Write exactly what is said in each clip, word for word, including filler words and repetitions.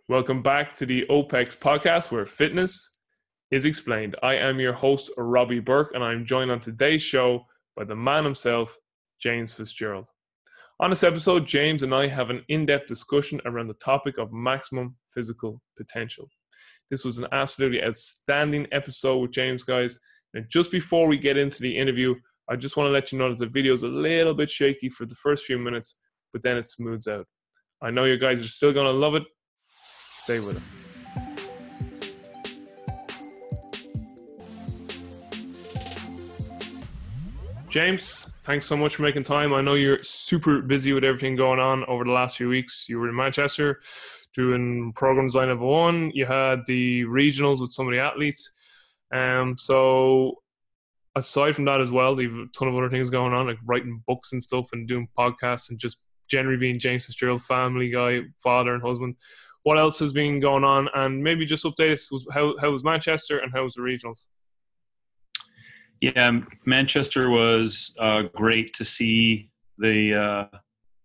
Welcome back to the OPEX podcast where fitness is explained. I am your host, Robbie Burke, and I'm joined on today's show by the man himself, James Fitzgerald. On this episode, James and I have an in-depth discussion around the topic of maximum physical potential. This was an absolutely outstanding episode with James, guys. And just before we get into the interview, I just want to let you know that the video is a little bit shaky for the first few minutes, but then it smooths out. I know you guys are still going to love it. Stay with us. James, thanks so much for making time. I know you're super busy with everything going on over the last few weeks. You were in Manchester doing program design of one. You had the regionals with some of the athletes. Um, so aside from that as well, you've a ton of other things going on, like writing books and stuff and doing podcasts and just generally being James Fitzgerald, family guy, father and husband. What else has been going on? And maybe just update us. How, how was Manchester and how was the regionals? Yeah, Manchester was uh, great to see the uh,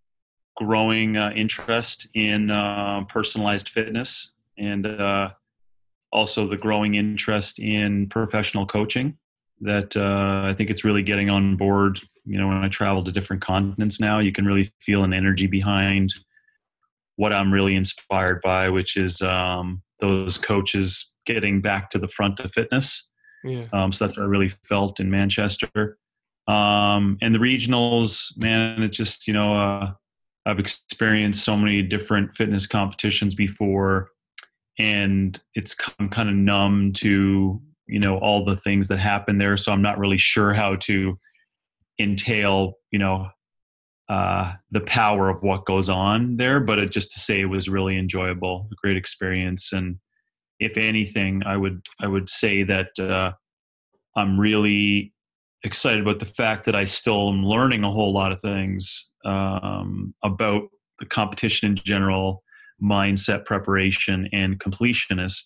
growing uh, interest in uh, personalized fitness and uh, also the growing interest in professional coaching that uh, I think it's really getting on board. You know, when I travel to different continents now, you can really feel an energy behind what I'm really inspired by, which is um, those coaches getting back to the front of fitness. Yeah. Um, so that's what I really felt in Manchester. Um, and the regionals, man, it just, you know, uh, I've experienced so many different fitness competitions before, and it's I'm kind of numb to, you know, all the things that happen there. So I'm not really sure how to entail, you know, Uh, the power of what goes on there, but it, just to say it was really enjoyable, a great experience. And if anything, I would I would say that uh, I'm really excited about the fact that I still am learning a whole lot of things um, about the competition in general, mindset, preparation, and completionist,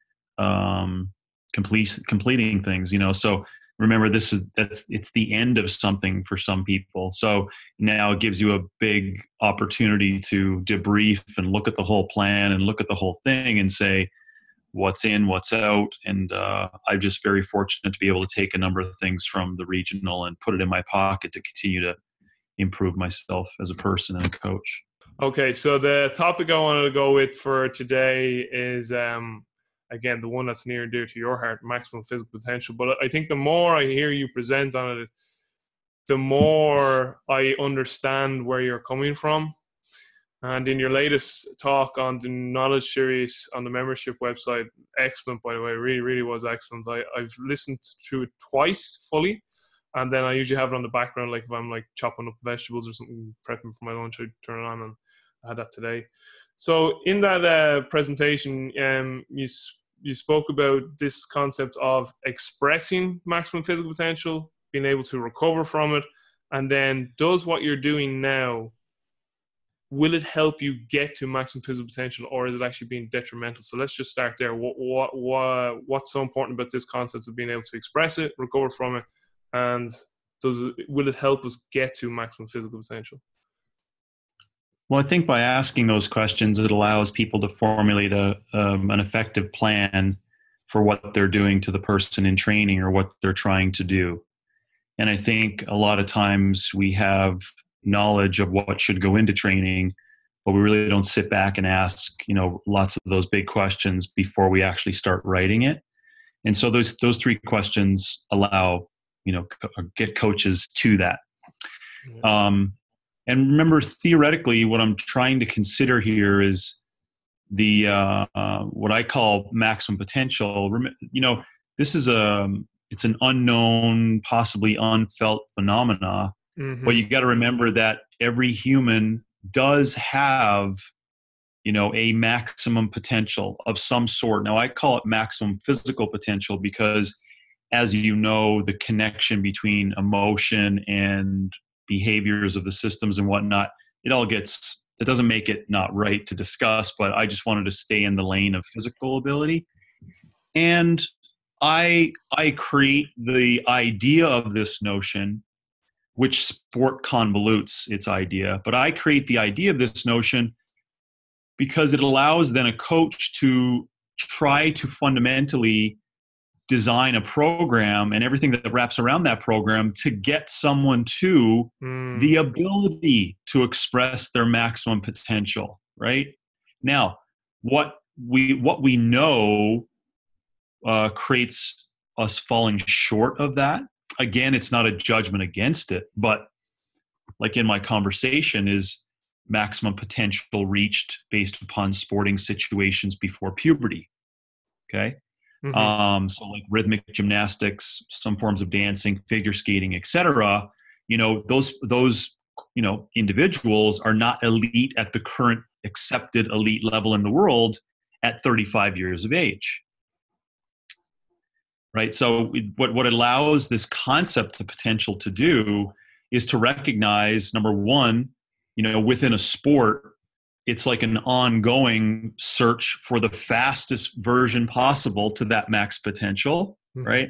um, complete, completing things. You know, so. Remember, this is that's it's the end of something for some people. So now it gives you a big opportunity to debrief and look at the whole plan and look at the whole thing and say what's in, what's out. And uh, I'm just very fortunate to be able to take a number of things from the regional and put it in my pocket to continue to improve myself as a person and a coach. Okay, so the topic I wanted to go with for today is um, again, the one that's near and dear to your heart, maximum physical potential. But I think the more I hear you present on it, the more I understand where you're coming from. And in your latest talk on the knowledge series on the membership website, excellent, by the way, really, really was excellent. I, I've listened to it twice fully. And then I usually have it on the background, like if I'm like chopping up vegetables or something, prepping for my lunch, I turn it on, and I had that today. So in that uh, presentation, um, you you spoke about this concept of expressing maximum physical potential, being able to recover from it, and then does what you're doing now, will it help you get to maximum physical potential, or is it actually being detrimental? So let's just start there. What what what what's so important about this concept of being able to express it, recover from it, and does it, will it help us get to maximum physical potential? Well, I think by asking those questions, it allows people to formulate a, um, an effective plan for what they're doing to the person in training or what they're trying to do. And I think a lot of times we have knowledge of what should go into training, but we really don't sit back and ask, you know, lots of those big questions before we actually start writing it. And so those those three questions allow, you know, co- get coaches to that. Um, And remember, theoretically, what I'm trying to consider here is the uh, uh, what I call maximum potential. You know, this is a it's an unknown, possibly unfelt phenomena. Mm-hmm. But you got to remember that every human does have, you know, a maximum potential of some sort. Now, I call it maximum physical potential because, as you know, the connection between emotion and behaviors of the systems and whatnot, it all gets, it doesn't make it not right to discuss, but I just wanted to stay in the lane of physical ability. And I, I create the idea of this notion, which sport convolutes its idea, but I create the idea of this notion because it allows then a coach to try to fundamentally design a program and everything that wraps around that program to get someone to Mm. the ability to express their maximum potential, right? Now, what we what we know uh, creates us falling short of that. Again, it's not a judgment against it, but like in my conversation is maximum potential reached based upon sporting situations before puberty. Okay. Mm-hmm. Um, so like rhythmic gymnastics, some forms of dancing, figure skating, et cetera, you know, those, those, you know, individuals are not elite at the current accepted elite level in the world at thirty-five years of age. Right. So what, what allows this concept of potential to do is to recognize, number one, you know, within a sport, it's like an ongoing search for the fastest version possible to that max potential, mm-hmm. right?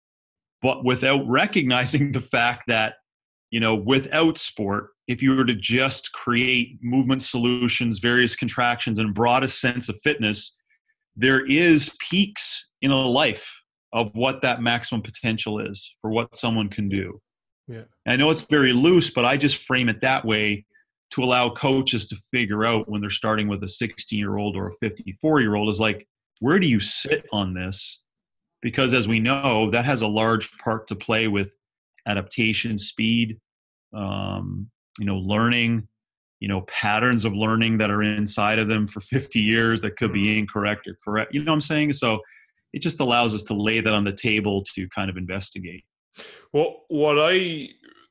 But without recognizing the fact that, you know, without sport, if you were to just create movement solutions, various contractions, and broadest sense of fitness, there is peaks in a life of what that maximum potential is for what someone can do. Yeah. And I know it's very loose, but I just frame it that way to allow coaches to figure out when they're starting with a sixteen-year-old or a fifty-four-year-old is like, where do you sit on this? Because as we know, that has a large part to play with adaptation, speed, um, you know, learning, you know, patterns of learning that are inside of them for fifty years that could be incorrect or correct. You know what I'm saying? So it just allows us to lay that on the table to kind of investigate. Well, what I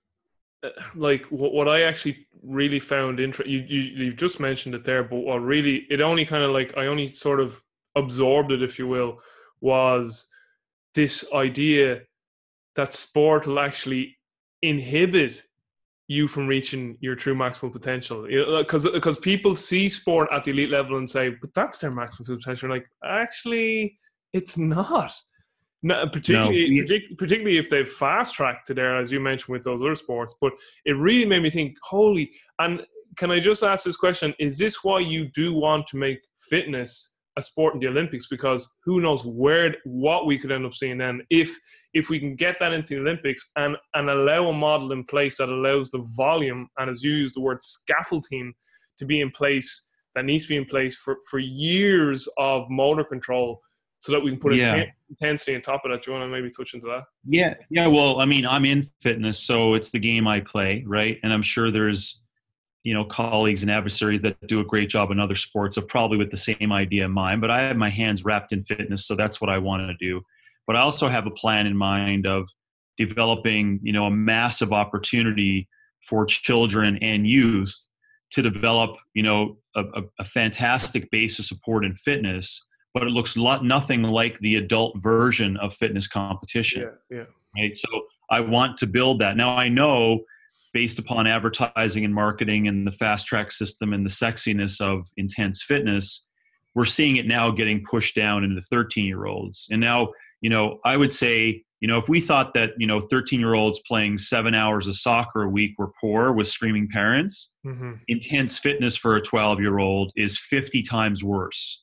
like, what, what I actually really found interesting, you, you, you've just mentioned it there, but what really, it only kind of like, I only sort of absorbed it, if you will, was this idea that sport will actually inhibit you from reaching your true maximum potential. You know, because because people see sport at the elite level and say, but that's their maximum potential. Like, actually, it's not. No, particularly, no. partic- particularly if they've fast tracked to there, as you mentioned with those other sports. But it really made me think, holy, and can I just ask this question? Is this why you do want to make fitness a sport in the Olympics? Because who knows where, what we could end up seeing then if if we can get that into the Olympics and, and allow a model in place that allows the volume, and as you use the word scaffolding, to be in place, that needs to be in place for, for years of motor control, so that we can put yeah. inten- intensity on top of that. Do you want to maybe touch into that? Yeah. Yeah. Well, I mean, I'm in fitness, so it's the game I play, right? And I'm sure there's, you know, colleagues and adversaries that do a great job in other sports of probably with the same idea in mind, but I have my hands wrapped in fitness. So that's what I want to do. But I also have a plan in mind of developing, you know, a massive opportunity for children and youth to develop, you know, a, a, a fantastic base of support in fitness, but it looks lot, nothing like the adult version of fitness competition. Yeah, yeah. Right. So I want to build that. Now I know, based upon advertising and marketing and the fast track system and the sexiness of intense fitness, we're seeing it now getting pushed down into thirteen year olds. And now, you know, I would say, you know, if we thought that, you know, thirteen year olds playing seven hours of soccer a week were poor with screaming parents, mm-hmm. intense fitness for a twelve year old is fifty times worse.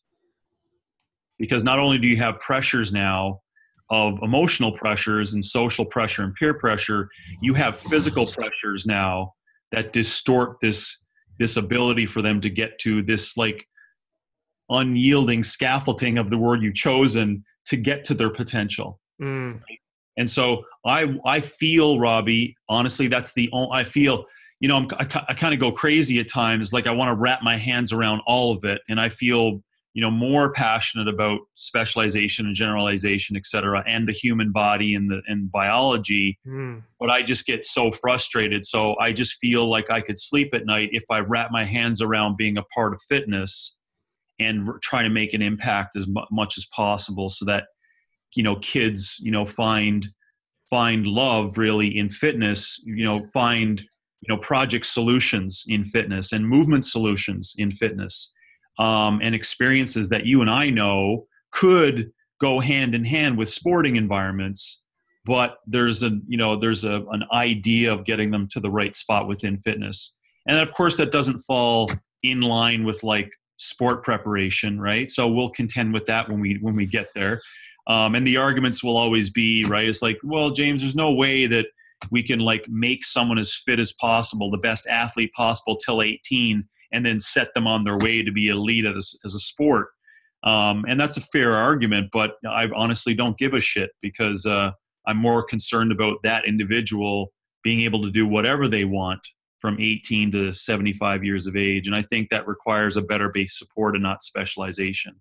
Because not only do you have pressures now of emotional pressures and social pressure and peer pressure, you have physical pressures now that distort this, this ability for them to get to this like unyielding scaffolding of the word you've chosen to get to their potential. Mm. And so I, I feel, Robbie, honestly, that's the only, I feel, you know, I'm, I, I kind of go crazy at times. Like I want to wrap my hands around all of it. And I feel, you know, more passionate about specialization and generalization, et cetera, and the human body and the and biology. Mm. But I just get so frustrated. So I just feel like I could sleep at night if I wrap my hands around being a part of fitness and try to make an impact as mu- much as possible, so that, you know, kids, you know, find find love really in fitness. You know, find, you know, project solutions in fitness and movement solutions in fitness. Um, and experiences that you and I know could go hand in hand with sporting environments, but there's a, you know, there's a, an idea of getting them to the right spot within fitness. And of course that doesn't fall in line with like sport preparation, right? So we'll contend with that when we when we get there. Um, and the arguments will always be, right, it's like, well, James, there's no way that we can like make someone as fit as possible, the best athlete possible till eighteen, and then set them on their way to be elite as, as a sport. Um, and that's a fair argument, but I honestly don't give a shit, because uh, I'm more concerned about that individual being able to do whatever they want from eighteen to seventy-five years of age. And I think that requires a better base support and not specialization.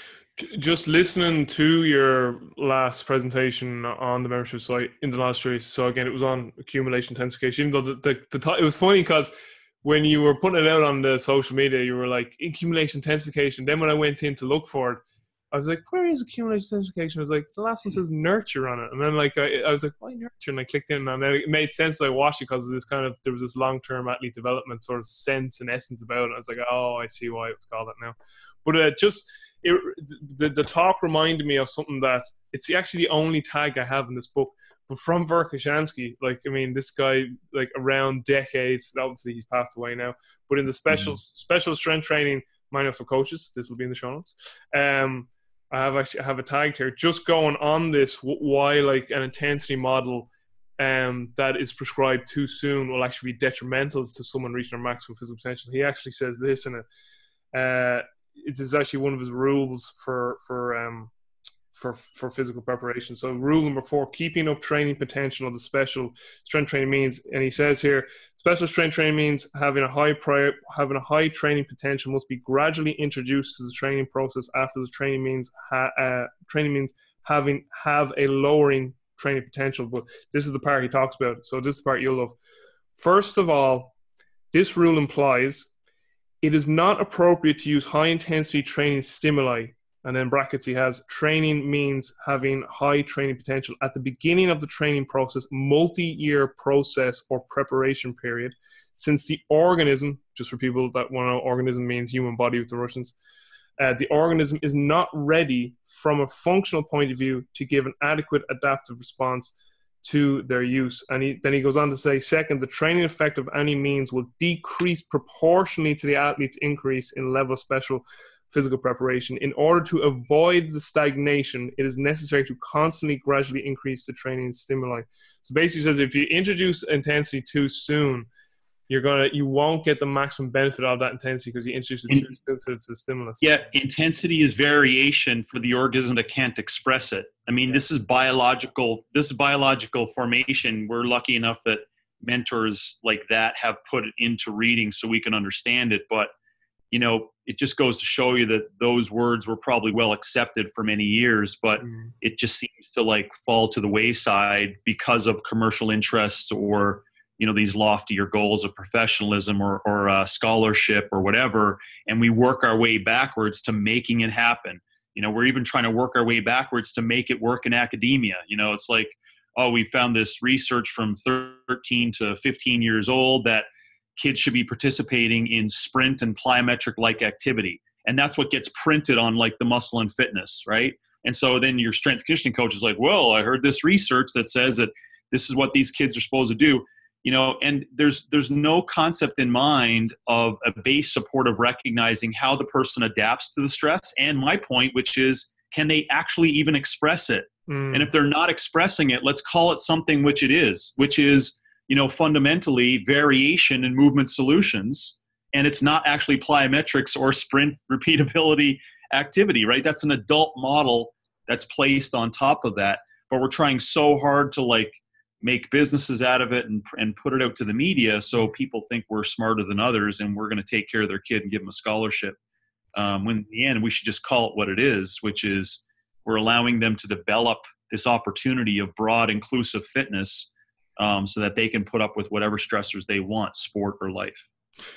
Just listening to your last presentation on the membership site in the last race, so again, it was on accumulation intensification, even though the, the, the t- it was funny because when you were putting it out on the social media, you were like, accumulation intensification. Then when I went in to look for it, I was like, where is accumulation intensification? I was like, the last one says nurture on it. And then like I, I was like, why nurture? And I clicked in, and then it made sense that I watched it because of this kind of, there was this long-term athlete development sort of sense and essence about it. I was like, oh, I see why it was called that now. But uh, just, it, the, the talk reminded me of something that, it's actually the only tag I have in this book, but from Verkhoshansky. Like, I mean, this guy, like around decades, obviously he's passed away now, but in the special, mm-hmm. special strength training manual for coaches, this will be in the show notes. Um, I have actually I have a tag here just going on this, why like an intensity model um, that is prescribed too soon will actually be detrimental to someone reaching their maximum physical potential. He actually says this in a, uh, it is actually one of his rules for, for, um, for, for physical preparation. So rule number four, keeping up training potential of the special strength training means, and he says here, special strength training means having a high prior, having a high training potential must be gradually introduced to the training process after the training means, ha, uh, training means having, have a lowering training potential. But this is the part he talks about. So this is the part you'll love. First of all, this rule implies it is not appropriate to use high intensity training stimuli. And then brackets he has, training means having high training potential at the beginning of the training process, multi-year process or preparation period, since the organism, just for people that want to know, organism means human body with the Russians, uh, the organism is not ready from a functional point of view to give an adequate adaptive response to their use. And he, then he goes on to say, second, the training effect of any means will decrease proportionally to the athlete's increase in level of special physical preparation. In order to avoid the stagnation, it is necessary to constantly gradually increase the training stimuli. So basically says if you introduce intensity too soon, you're gonna you won't get the maximum benefit of that intensity because you introduce it too soon to, to the stimulus. Yeah, intensity is variation for the organism that can't express it. I mean, yeah. this is biological. This is biological formation. We're lucky enough that mentors like that have put it into reading so we can understand it. But you know, it just goes to show you that those words were probably well accepted for many years, but mm. it just seems to like fall to the wayside because of commercial interests or, you know, these loftier goals of professionalism or, or uh, scholarship or whatever. And we work our way backwards to making it happen. You know, we're even trying to work our way backwards to make it work in academia. You know, it's like, oh, we found this research from thirteen to fifteen years old that kids should be participating in sprint and plyometric-like activity. And that's what gets printed on like the Muscle and Fitness, right? And so then your strength conditioning coach is like, well, I heard this research that says that this is what these kids are supposed to do. You know, and there's there's no concept in mind of a base support of recognizing how the person adapts to the stress. And my point, which is, can they actually even express it? Mm. And if they're not expressing it, let's call it something which it is, which is, you know, fundamentally variation in movement solutions. And it's not actually plyometrics or sprint repeatability activity, right? That's an adult model that's placed on top of that. But we're trying so hard to like make businesses out of it and, and put it out to the media so people think we're smarter than others and we're going to take care of their kid and give them a scholarship. Um, when in the end, we should just call it what it is, which is we're allowing them to develop this opportunity of broad, inclusive fitness um, so that they can put up with whatever stressors they want, sport or life.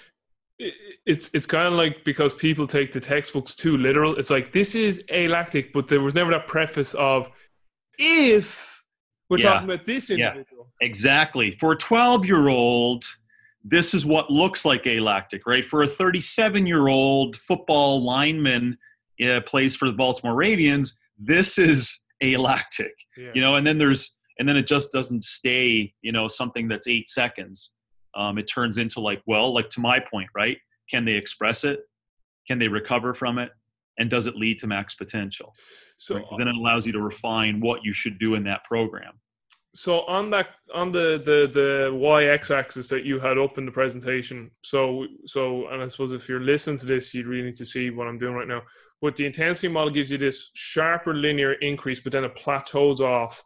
It's it's kind of like, because people take the textbooks too literal, it's like, this is alactic, but there was never that preface of, if we're yeah. talking about this individual. Yeah, exactly. For a twelve-year-old, this is what looks like alactic, right? For a thirty-seven-year-old football lineman uh, plays for the Baltimore Ravens, this is alactic, yeah. you know, and then there's, and then it just doesn't stay, you know, something that's eight seconds. Um, it turns into like, well, like to my point, right? Can they express it? Can they recover from it? And does it lead to max potential? So right? Then it allows you to refine what you should do in that program. So on that, on the, the, the Y-X axis that you had up in the presentation, so so and I suppose if you're listening to this, you'd really need to see what I'm doing right now. But the intensity model gives you this sharper linear increase, but then it plateaus off.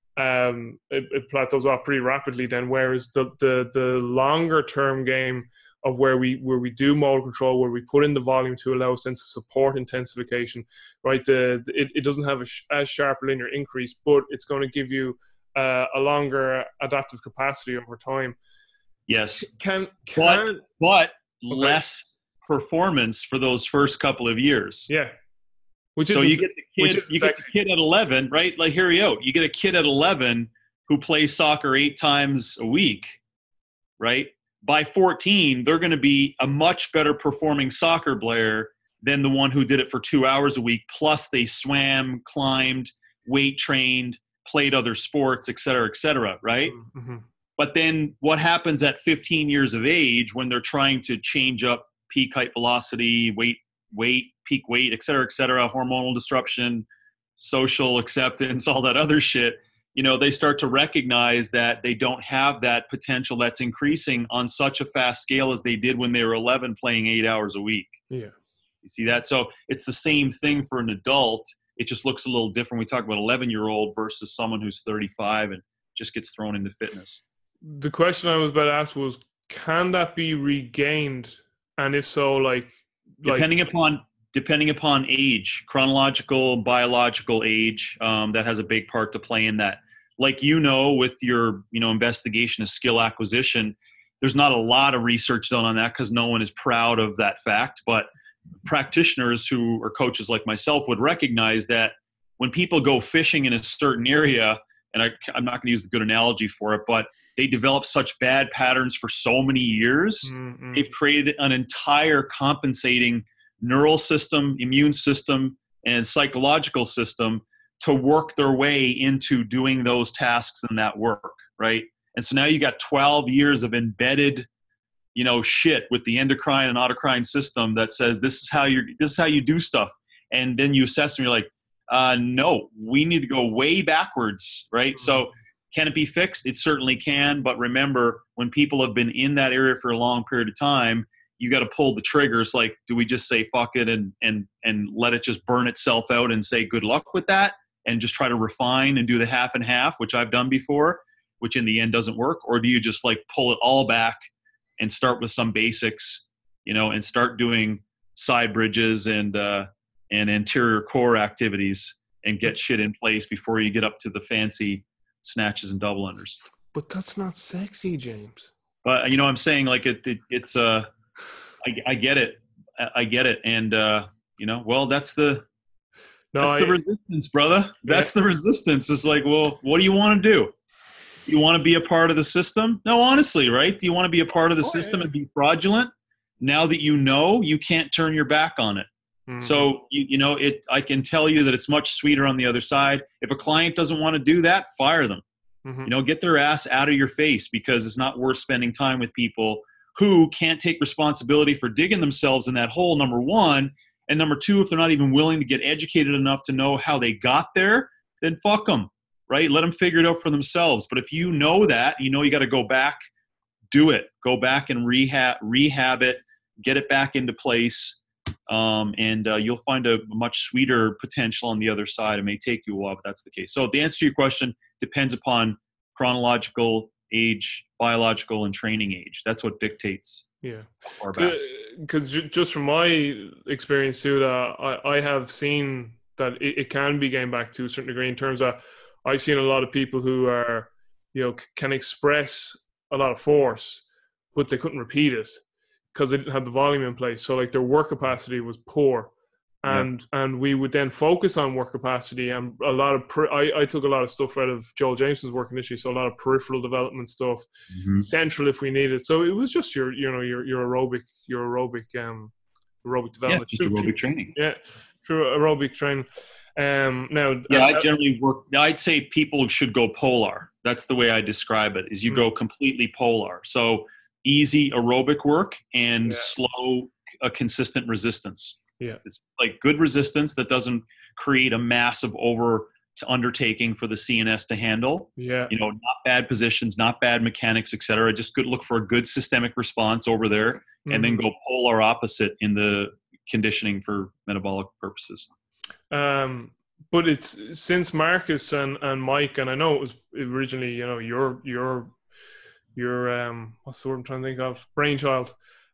Um, it, it plateaus off pretty rapidly then. Whereas the the the longer term game of where we where we do modal control, where we put in the volume to allow us then to support intensification, right? The, the it, it doesn't have a sh- as sharp linear increase, but it's going to give you Uh, a longer adaptive capacity over time. Yes. Can, can but but okay. less performance for those first couple of years. Yeah. Which is so you get the kid, which is you get the kid at eleven, right? Like hear you out. You get a kid at eleven who plays soccer eight times a week, right? By fourteen, they're going to be a much better performing soccer player than the one who did it for two hours a week. Plus they swam, climbed, weight trained, played other sports, et cetera, et cetera, right? Mm-hmm. But then what happens at fifteen years of age when they're trying to change up peak height velocity, weight, weight, peak weight, et cetera, et cetera, hormonal disruption, social acceptance, all that other shit, you know, they start to recognize that they don't have that potential that's increasing on such a fast scale as they did when they were eleven playing eight hours a week. Yeah. You see that? So it's the same thing for an adult. It just looks a little different. We talk about eleven-year-old versus someone who's thirty-five and just gets thrown into fitness. The question I was about to ask was, can that be regained? And if so, like, like depending upon depending upon age, chronological, biological age, um, that has a big part to play in that. Like you know, with your you know investigation of skill acquisition, there's not a lot of research done on that because no one is proud of that fact, but practitioners who are coaches like myself would recognize that when people go fishing in a certain area, and I, I'm not going to use the good analogy for it, but they develop such bad patterns for so many years, mm-hmm. they've created an entire compensating neural system, immune system, and psychological system to work their way into doing those tasks and that work, right? And so now you got twelve years of embedded you know, shit with the endocrine and autocrine system that says this is how you're, this is how you do stuff. And then you assess and you're like, uh, no, we need to go way backwards, right? Mm-hmm. So can it be fixed? It certainly can. But remember, when people have been in that area for a long period of time, you got to pull the triggers. Like, do we just say fuck it and and and let it just burn itself out and say good luck with that and just try to refine and do the half and half, which I've done before, which in the end doesn't work? Or do you just like pull it all back and start with some basics, you know, and start doing side bridges and uh, and anterior core activities and get shit in place before you get up to the fancy snatches and double unders? But that's not sexy, James. But you know, I'm saying like it, it it's uh, I, I get it, I get it, and uh, you know, well, that's the no, that's I, the resistance, brother. That's yeah. the resistance. It's like, well, what do you want to do? You want to be a part of the system? No, honestly, right? Do you want to be a part of the oh, system yeah. and be fraudulent? Now that you know, you can't turn your back on it. Mm-hmm. So, you, you know, it. I can tell you that it's much sweeter on the other side. If a client doesn't want to do that, fire them. Mm-hmm. You know, get their ass out of your face, because it's not worth spending time with people who can't take responsibility for digging themselves in that hole, number one. And number two, if they're not even willing to get educated enough to know how they got there, then fuck them. Right? Let them figure it out for themselves. But if you know that, you know you got to go back, do it. Go back and rehab, rehab it, get it back into place, um, and uh, you'll find a much sweeter potential on the other side. It may take you a while, but that's the case. So the answer to your question depends upon chronological age, biological, and training age. That's what dictates. Yeah. Because just from my experience too, that I, I have seen that it, it can be gained back to a certain degree in terms of I've seen a lot of people who are, you know, can express a lot of force, but they couldn't repeat it because they didn't have the volume in place. So like their work capacity was poor. And yeah. and we would then focus on work capacity, and a lot of per- I, I took a lot of stuff out of Joel Jameson's work initially, so a lot of peripheral development stuff, mm-hmm. central if we needed. So it was just your you know your your aerobic your aerobic um aerobic development, yeah, just aerobic training. Yeah, true aerobic training. Um, now, yeah, uh, I generally work. I'd say people should go polar. That's the way I describe it. Is you mm-hmm. go completely polar. So easy aerobic work and yeah. slow a consistent resistance. Yeah. It's like good resistance that doesn't create a massive over to undertaking for the C N S to handle. Yeah. You know, not bad positions, not bad mechanics, et cetera. Just good look for a good systemic response over there, mm-hmm. and then go polar opposite in the conditioning for metabolic purposes. Um, but it's since Marcus and, and Mike, and I know it was originally, you know, your your your um what's the word I'm trying to think of? Brainchild.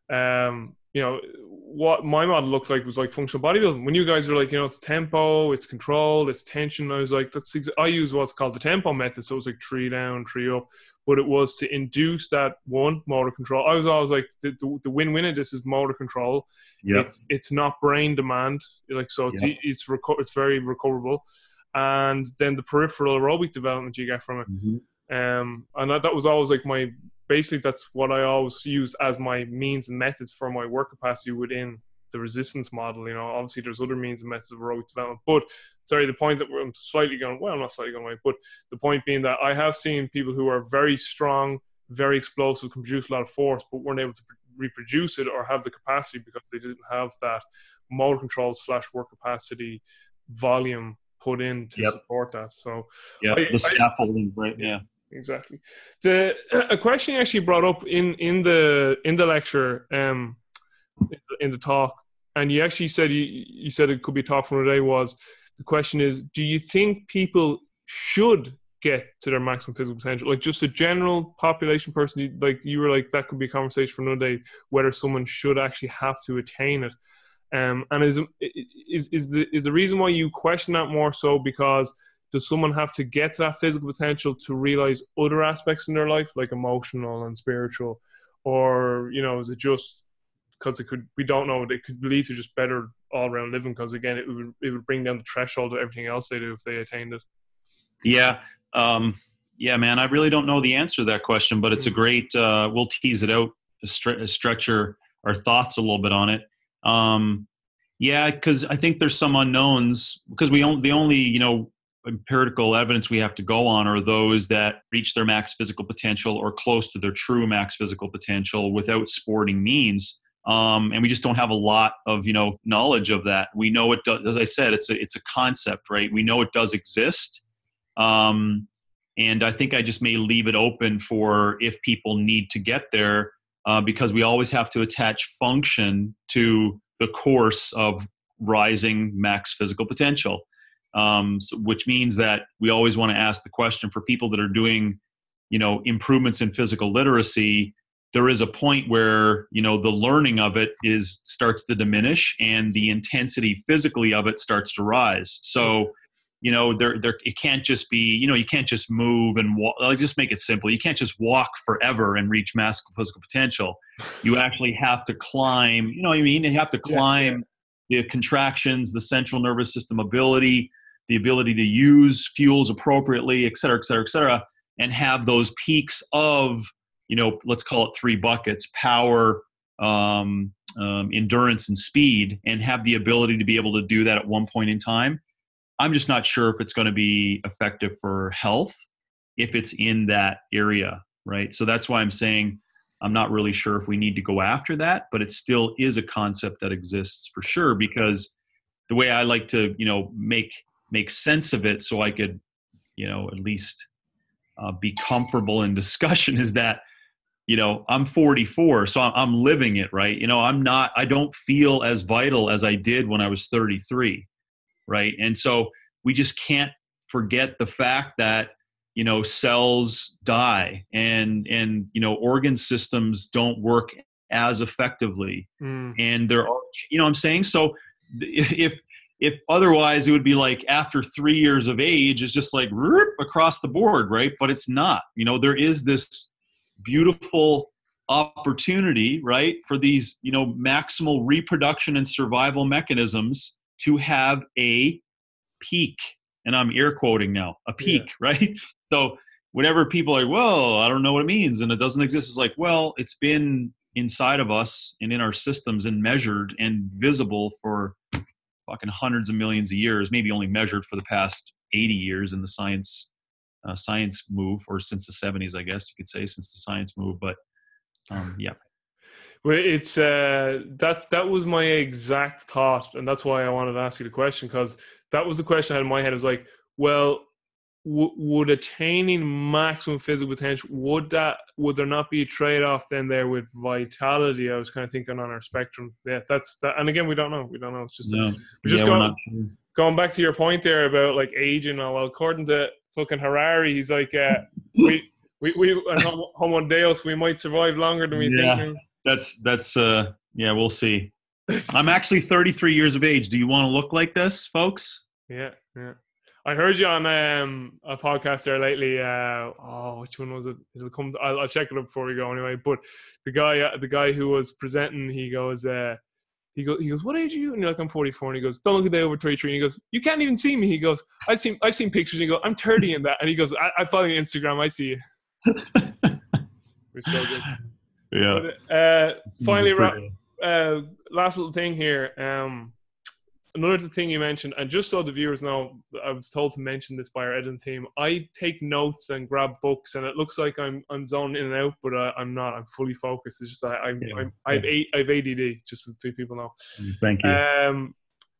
Um, you know, what my model looked like was like functional bodybuilding. When you guys were like, you know, it's tempo, it's control, it's tension, I was like, that's ex- I use what's called the tempo method. So it was like three down, three up, but it was to induce that one motor control. I was always like, the, the, the win-win of this is motor control. Yep. It's it's not brain demand, like so. It's yep. it's reco- it's very recoverable, and then the peripheral aerobic development you get from it. Mm-hmm. Um, and that, that was always like my, basically that's what I always used as my means and methods for my work capacity within the resistance model. You know, obviously there's other means and methods of aerobic development, but sorry, the point that I'm slightly going, well, I'm not slightly going away, but the point being that I have seen people who are very strong, very explosive, can produce a lot of force, but weren't able to reproduce it or have the capacity because they didn't have that motor control slash work capacity volume put in to yep. support that. So yeah, the scaffolding, right? Yeah. Exactly. The a question you actually brought up in, in the in the lecture, um, in the talk, and you actually said you, you said it could be a talk from today, was the question is, do you think people should get to their maximum physical potential? Like just a general population person, like you were like, that could be a conversation for another day, whether someone should actually have to attain it. Um, and is is is the is the reason why you question that more so because does someone have to get to that physical potential to realize other aspects in their life, like emotional and spiritual, or you know, is it just because it could? We don't know. It could lead to just better all-around living because again, it would it would bring down the threshold of everything else they do if they attained it. Yeah, um, yeah, man. I really don't know the answer to that question, but it's mm. a great. Uh, we'll tease it out, stre- stretch our, our thoughts a little bit on it. Um, yeah, because I think there's some unknowns because we only the only you know. empirical evidence we have to go on are those that reach their max physical potential or close to their true max physical potential without sporting means. Um, and we just don't have a lot of, you know, knowledge of that. We know it does, as I said, it's a, it's a concept, right? We know it does exist. Um, and I think I just may leave it open for if people need to get there, uh, because we always have to attach function to the course of rising max physical potential. Um, so, which means that we always want to ask the question for people that are doing, you know, improvements in physical literacy. There is a point where, you know, the learning of it is starts to diminish and the intensity physically of it starts to rise. So, you know, there, there, it can't just be, you know, you can't just move and walk. I'll just make it simple. You can't just walk forever and reach max physical potential. You actually have to climb, you know what I mean? You have to climb yeah, yeah. the contractions, the central nervous system ability, the ability to use fuels appropriately, et cetera, et cetera, et cetera, and have those peaks of, you know, let's call it three buckets: power, um, um, endurance, and speed, and have the ability to be able to do that at one point in time. I'm just not sure if it's going to be effective for health if it's in that area, right? So that's why I'm saying I'm not really sure if we need to go after that, but it still is a concept that exists for sure, because the way I like to, you know, make make sense of it so I could, you know, at least uh, be comfortable in discussion is that, you know, I'm forty-four, so I'm, I'm living it, right? You know, I'm not, I don't feel as vital as I did when I was thirty-three, right? And so we just can't forget the fact that, you know, cells die and, and, you know, organ systems don't work as effectively. Mm. And there are, you know what I'm saying? So if, If otherwise, it would be like after three years of age, it's just like whoop, across the board, right? But it's not. You know, there is this beautiful opportunity, right, for these, you know, maximal reproduction and survival mechanisms to have a peak. And I'm air quoting now, a peak, yeah. right? So whenever people are like, well, I don't know what it means and it doesn't exist, it's like, well, it's been inside of us and in our systems and measured and visible for fucking hundreds of millions of years, maybe only measured for the past eighty years in the science uh, science move, or since the seventies, I guess you could say, since the science move. But um, yeah. Well, it's uh, that's that was my exact thought, and that's why I wanted to ask you the question, because that was the question I had in my head. It was like, well, w- would attaining maximum physical potential, would that would there not be a trade off then there with vitality? I was kind of thinking on our spectrum. Yeah, that's that. And again, we don't know. We don't know. It's just a, No, we yeah, just we're go not sure. going back to your point there about like aging. Oh, well, according to fucking Harari, he's like, uh, we. We, we and Homo Deus, we might survive longer than we Yeah, think. that's that's uh yeah, we'll see. I'm actually thirty-three years of age. Do you want to look like this, folks? Yeah, yeah. I heard you on um, a podcast there lately. Uh, oh, which one was it? It'll come. To, I'll, I'll check it up before we go anyway. But the guy, uh, the guy who was presenting, he goes, uh, he goes, he goes, what age are you? And you're like, I'm forty-four. And he goes, don't look a day over thirty-three. And he goes, you can't even see me. He goes, I've seen, I've seen pictures. And he goes, I'm thirty in that. And he goes, I, I follow you on Instagram. I see you. We're so good. Yeah. But, uh, finally, uh, last little thing here. Um, another thing you mentioned, and just so the viewers know, I was told to mention this by our editing team. I take notes and grab books, and it looks like I'm I'm zoning in and out, but uh, I'm not. I'm fully focused. It's just I, I'm, Yeah. I'm I've a, I've A D D. Just so people know. Thank you. Um,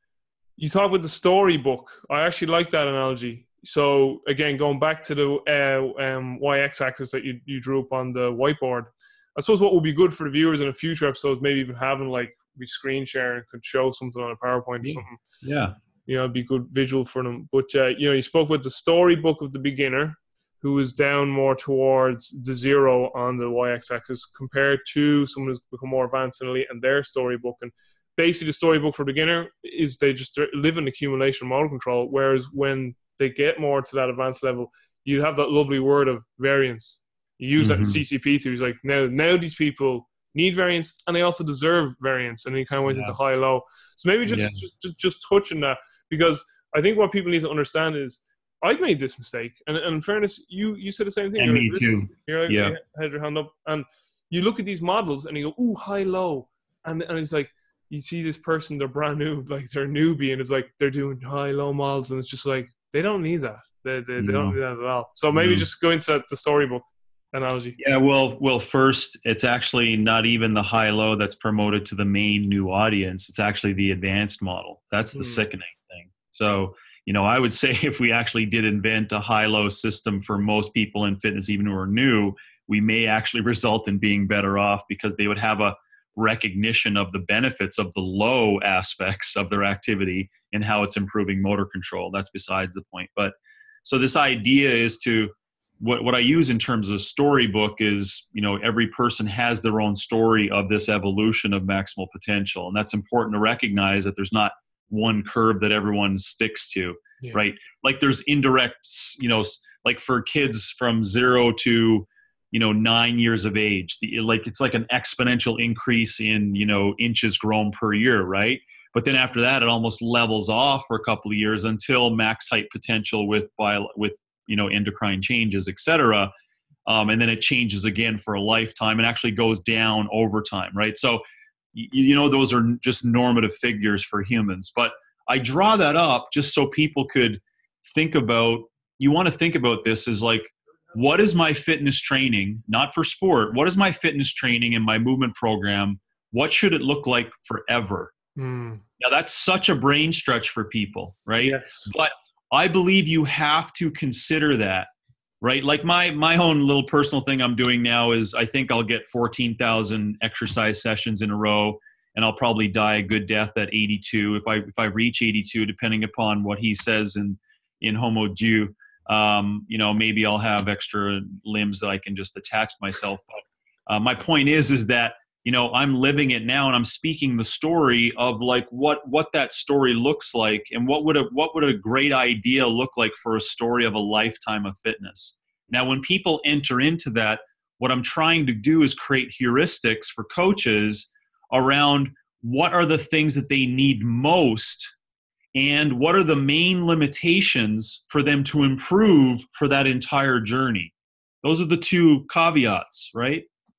you talk about the storybook. I actually like that analogy. So again, going back to the uh, um, y-axis that you, you drew up on the whiteboard, I suppose what would be good for the viewers in a future episodes, maybe even having like we screen share and could show something on a PowerPoint or Yeah. something. Yeah. You know, it'd be good visual for them. But uh, you know, you spoke with the storybook of the beginner, who is down more towards the zero on the y-axis, compared to someone who's become more advanced in elite and their storybook. And basically, the storybook for beginner is they just live in accumulation model control, whereas when they get more to that advanced level, you have that lovely word of variance. You use mm-hmm. that in C C P too. He's like, now, now these people need variance, and they also deserve variance. And he kind of went yeah. into high low. So maybe just, yeah. just just just touching that, because I think what people need to understand is I've made this mistake, and, and in fairness, you you said the same thing. And You're me like, too. You're like, yeah. You had your hand up, and you look at these models, and you go, ooh, high low, and and it's like you see this person, they're brand new, like they're newbie, and it's like they're doing high low models, and it's just like they don't need that. They they, they no. don't need that at all. So maybe no. just go into the storybook analogy. Yeah, well, well, first, it's actually not even the high-low that's promoted to the main new audience. It's actually the advanced model. That's the mm. sickening thing. So, you know, I would say if we actually did invent a high-low system for most people in fitness, even who are new, we may actually result in being better off, because they would have a recognition of the benefits of the low aspects of their activity and how it's improving motor control. That's besides the point. But so this idea is to What what I use in terms of storybook is, you know, every person has their own story of this evolution of maximal potential. And that's important to recognize, that there's not one curve that everyone sticks to, yeah. right? Like there's indirect, you know, like for kids from zero to, you know, nine years of age, the, like it's like an exponential increase in, you know, inches grown per year, right? But then after that, it almost levels off for a couple of years until max height potential with bio, with you know, endocrine changes, et cetera. Um, and then it changes again for a lifetime and actually goes down over time, right? So, you, you know, those are just normative figures for humans. But I draw that up just so people could think about, you want to think about this as like, what is my fitness training, not for sport, what is my fitness training and my movement program? What should it look like forever? Mm. Now, that's such a brain stretch for people, right? Yes. But I believe you have to consider that, right? Like my my own little personal thing I'm doing now is I think I'll get fourteen thousand exercise sessions in a row, and I'll probably die a good death at eighty-two. If I if I reach eighty-two, depending upon what he says in, in Homo Deus, um, you know, maybe I'll have extra limbs that I can just attach myself. But uh, my point is, is that, you know, I'm living it now, and I'm speaking the story of like what, what that story looks like, and what would a, what would a great idea look like for a story of a lifetime of fitness. Now, when people enter into that, what I'm trying to do is create heuristics for coaches around what are the things that they need most, and what are the main limitations for them to improve for that entire journey. Those are the two caveats, right?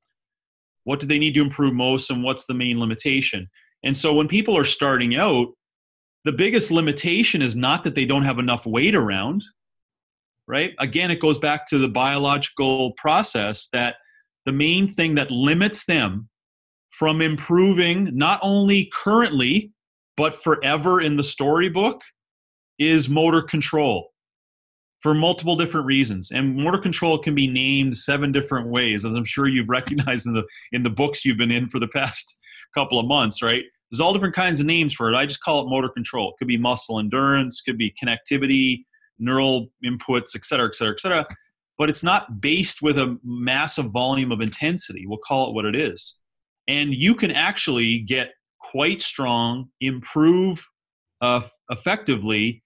What do they need to improve most, and what's the main limitation? And so when people are starting out, the biggest limitation is not that they don't have enough weight around, right? Again, it goes back to the biological process that the main thing that limits them from improving not only currently, but forever in the storybook is motor control for multiple different reasons. And motor control can be named seven different ways, as I'm sure you've recognized in the in the books you've been in for the past couple of months, right? There's all different kinds of names for it. I just call it motor control. It could be muscle endurance, could be connectivity, neural inputs, et cetera, et cetera, et cetera. But it's not based with a massive volume of intensity. We'll call it what it is. And you can actually get quite strong, improve uh, effectively,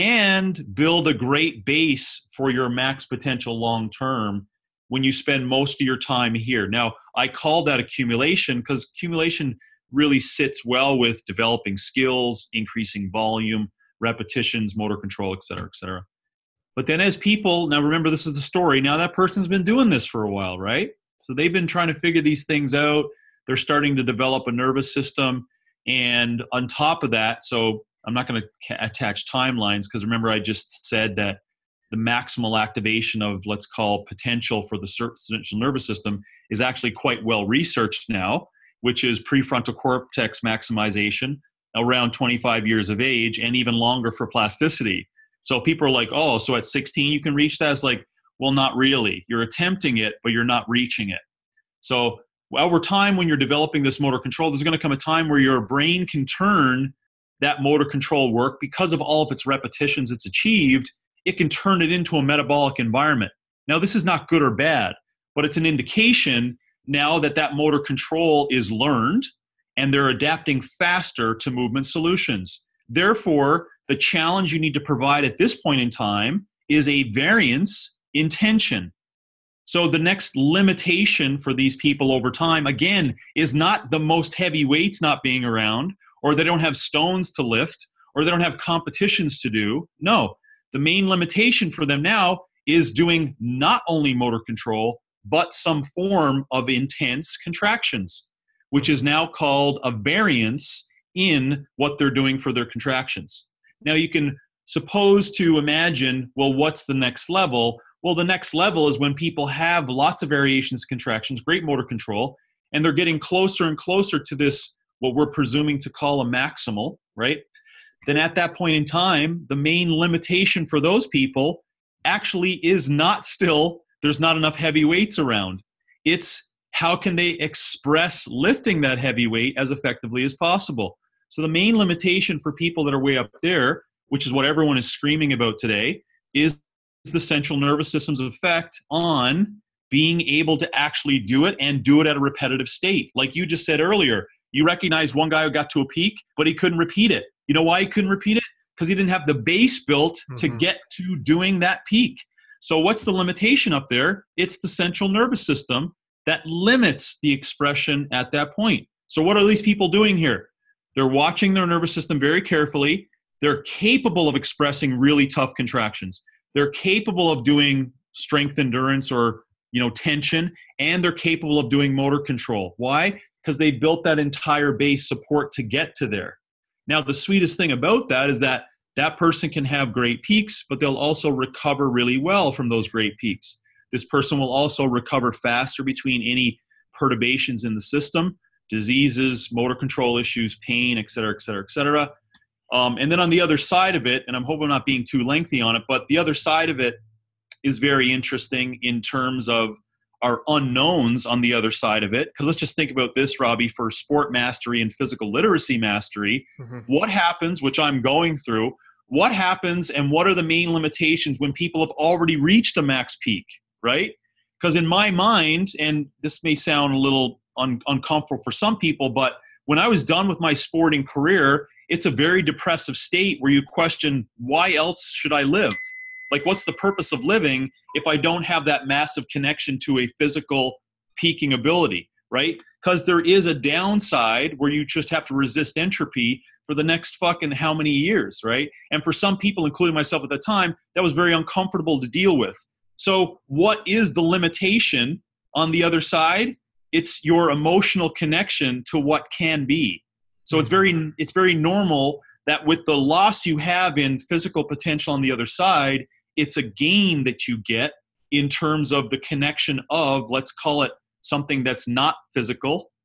and build a great base for your max potential long term when you spend most of your time here. Now, I call that accumulation because accumulation really sits well with developing skills, increasing volume, repetitions, motor control, et cetera, et cetera. But then as people, now remember this is the story, now that person's been doing this for a while, right? So they've been trying to figure these things out. They're starting to develop a nervous system. And on top of that, so I'm not going to ca- attach timelines because remember I just said that the maximal activation of let's call potential for the central nervous system is actually quite well researched now, which is prefrontal cortex maximization around twenty-five years of age and even longer for plasticity. So people are like, oh, so at sixteen you can reach that? It's like, well, not really. You're attempting it, but you're not reaching it. So over time when you're developing this motor control, there's going to come a time where your brain can turn that motor control work because of all of its repetitions it's achieved. It can turn it into a metabolic environment. Now, this is not good or bad, but it's an indication now that that motor control is learned and they're adapting faster to movement solutions. Therefore, the challenge you need to provide at this point in time is a variance in tension. So the next limitation for these people over time, again, is not the most heavy weights not being around, or they don't have stones to lift, or they don't have competitions to do. No, the main limitation for them now is doing not only motor control, but some form of intense contractions, which is now called a variance in what they're doing for their contractions. Now you can suppose to imagine, well, what's the next level? Well, the next level is when people have lots of variations, contractions, great motor control, and they're getting closer and closer to this, what we're presuming to call a maximal, right? Then at that point in time, the main limitation for those people actually is not still, there's not enough heavy weights around. It's how can they express lifting that heavy weight as effectively as possible. So the main limitation for people that are way up there, which is what everyone is screaming about today, is the central nervous system's effect on being able to actually do it and do it at a repetitive state. Like you just said earlier, you recognize one guy who got to a peak, but he couldn't repeat it. You know why he couldn't repeat it? Because he didn't have the base built mm-hmm. to get to doing that peak. So what's the limitation up there? It's the central nervous system that limits the expression at that point. So what are these people doing here? They're watching their nervous system very carefully. They're capable of expressing really tough contractions. They're capable of doing strength endurance or, you know, tension, and they're capable of doing motor control. Why? Because they built that entire base support to get to there. Now, the sweetest thing about that is that that person can have great peaks, but they'll also recover really well from those great peaks. This person will also recover faster between any perturbations in the system, diseases, motor control issues, pain, et cetera, et cetera, et cetera. Um, and then on the other side of it, and I'm hoping I'm not being too lengthy on it, but the other side of it is very interesting in terms of our unknowns on the other side of it. Because let's just think about this, Robbie, for sport mastery and physical literacy mastery. Mm-hmm. What happens, which I'm going through, what happens and what are the main limitations when people have already reached a max peak, right? Because in my mind, and this may sound a little un- uncomfortable for some people, but when I was done with my sporting career, it's a very depressive state where you question, why else should I live? Like, what's the purpose of living if I don't have that massive connection to a physical peaking ability, right? Because there is a downside where you just have to resist entropy for the next fucking how many years, right? And for some people, including myself at the time, that was very uncomfortable to deal with. So what is the limitation on the other side? It's your emotional connection to what can be. So it's very, it's very normal that with the loss you have in physical potential on the other side, it's a gain that you get in terms of the connection of, let's call it something that's not physical,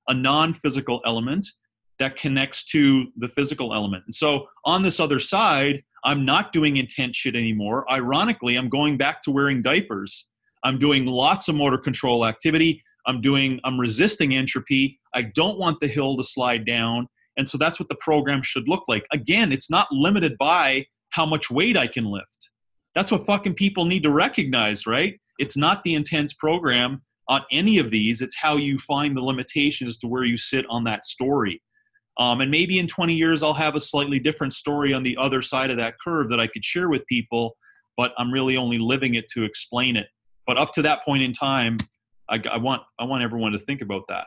a non-physical element that connects to the physical element. And so on this other side, I'm not doing intense shit anymore. Ironically, I'm going back to wearing diapers. I'm doing lots of motor control activity. I'm doing, I'm resisting entropy. I don't want the hill to slide down. And so that's what the program should look like. Again, it's not limited by how much weight I can lift. That's what fucking people need to recognize, right? It's not the intense program on any of these. It's how you find the limitations to where you sit on that story. Um, and maybe in twenty years, I'll have a slightly different story on the other side of that curve that I could share with people, but I'm really only living it to explain it. But up to that point in time, I, I want I want everyone to think about that.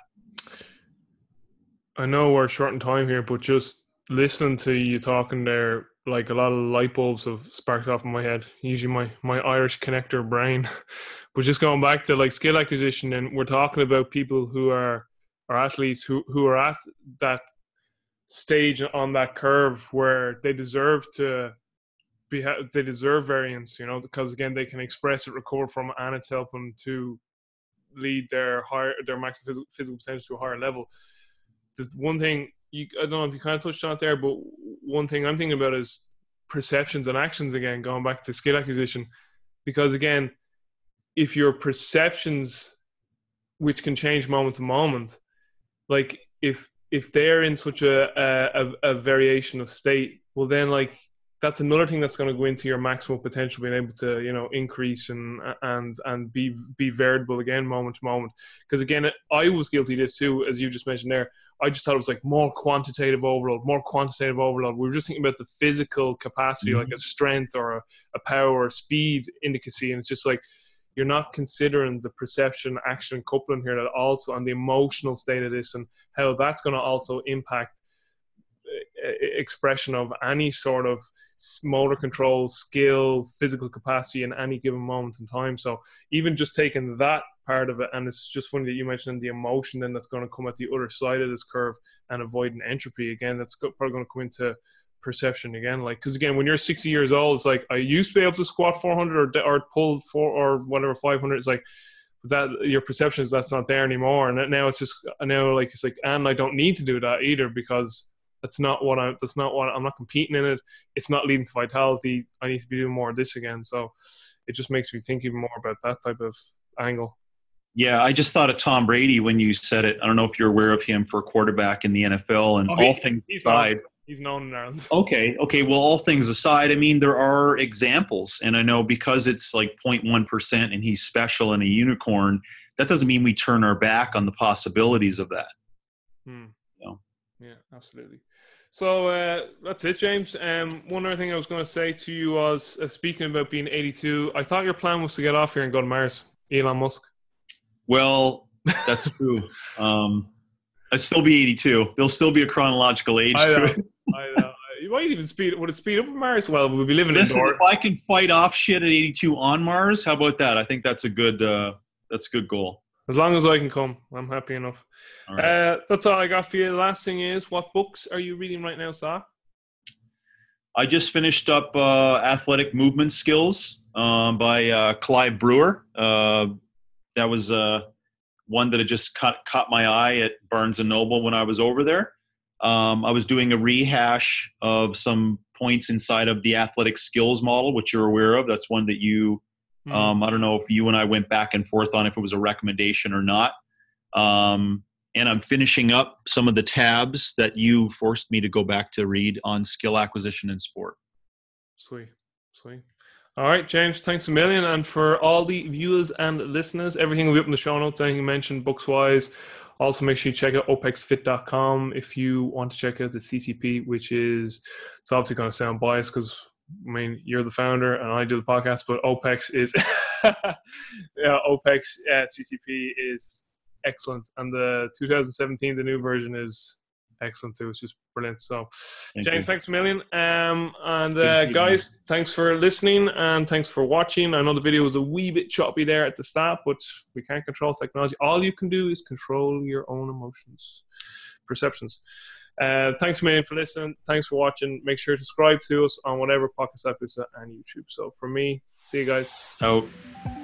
I know we're short in time here, but just listening to you talking there, like a lot of light bulbs have sparked off in my head. Usually my, my Irish connector brain. But just going back to like skill acquisition, and we're talking about people who are, are athletes who, who are at that stage on that curve where they deserve to be, they deserve variance, you know, because again, they can express it, recover from it, and it's helping to lead their higher, their maximum physical, physical potential to a higher level. The one thing, you, I don't know if you kind of touched on it there, but one thing I'm thinking about is perceptions and actions again, going back to skill acquisition. Because again, if your perceptions, which can change moment to moment, like if if they're in such a, a, a variation of state, well then like that's another thing that's going to go into your maximal potential, being able to, you know, increase and and and be be variable again moment to moment. Because again, I was guilty of this too, as you just mentioned there. I just thought it was like more quantitative overload, more quantitative overload. We were just thinking about the physical capacity, mm-hmm. like a strength or a, a power or a speed indicacy, and it's just like you're not considering the perception, action, coupling here, that also on the emotional state of this and how that's going to also impact expression of any sort of motor control, skill, physical capacity in any given moment in time. So even just taking that part of it, and it's just funny that you mentioned the emotion then that's going to come at the other side of this curve and avoiding entropy again, that's probably going to come into perception again. Like, because again, when you're sixty years old, it's like I used to be able to squat four hundred or, or pull four or whatever five hundred. It's like that your perception is that's not there anymore, and now it's just now like it's like, and I don't need to do that either because that's not what I. That's not what I'm not competing in it. It's not leading to vitality. I need to be doing more of this again. So it just makes me think even more about that type of angle. Yeah, I just thought of Tom Brady when you said it. I don't know if you're aware of him for a quarterback in the N F L. And oh, all he, things he's aside, known, he's known in Ireland. Okay, okay. Well, all things aside, I mean, there are examples, and I know because it's like zero point one percent and he's special and a unicorn, that doesn't mean we turn our back on the possibilities of that. Hmm. You know? Yeah, absolutely. So uh, that's it, James. Um, one other thing I was going to say to you was, uh, speaking about being eighty-two, I thought your plan was to get off here and go to Mars, Elon Musk. Well, that's true. um, I'd still be eighty-two. There'll still be a chronological age I know, to it. I know. You might even speed. Would it speed up on Mars? Well, we'll be living Listen, indoors. If I can fight off shit at eighty-two on Mars, how about that? I think that's a good. Uh, that's a good goal. As long as I can come, I'm happy enough. All right. Uh, that's all I got for you. The last thing is, what books are you reading right now, Sa? I just finished up uh, Athletic Movement Skills um, by uh, Clive Brewer. Uh, that was uh, one that had just caught, caught my eye at Barnes and Noble when I was over there. Um, I was doing a rehash of some points inside of the athletic skills model, which you're aware of. That's one that you... Um, I don't know if you and I went back and forth on if it was a recommendation or not. Um, and I'm finishing up some of the tabs that you forced me to go back to read on skill acquisition in sport. Sweet, sweet. All right, James, thanks a million. And for all the viewers and listeners, everything will be up in the show notes, anything you mentioned books-wise. Also, make sure you check out O P E X fit dot com if you want to check out the C C P, which is, it's obviously going to sound biased because I mean, you're the founder and I do the podcast, but O P E X is, yeah, O P E X uh, C C P is excellent. And the two thousand seventeen, the new version is excellent too. It's just brilliant. So, Thank James, you. Thanks a million. Um, and uh, guys, thanks for listening and thanks for watching. I know the video was a wee bit choppy there at the start, but we can't control technology. All you can do is control your own emotions, perceptions. Uh, thanks a million for listening. Thanks for watching. Make sure to subscribe to us on whatever podcast app is and YouTube. So for me, see you guys. Out.